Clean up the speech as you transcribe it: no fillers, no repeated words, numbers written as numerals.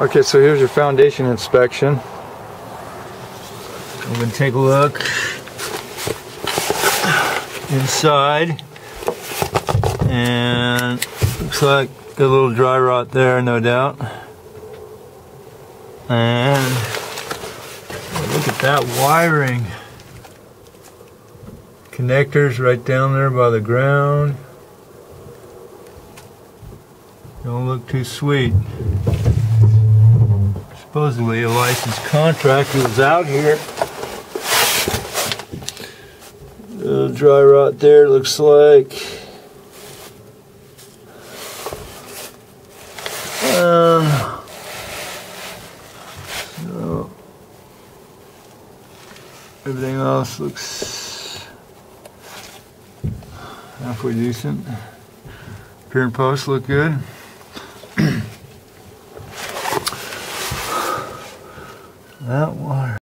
Okay, so here's your foundation inspection. I'm going to take a look inside, and looks like a little dry rot there, no doubt. And look at that wiring. Connectors right down there by the ground. Don't look too sweet. Supposedly a licensed contractor was out here. A little dry rot there, looks like. So everything else looks halfway decent. Pier and posts look good. That water.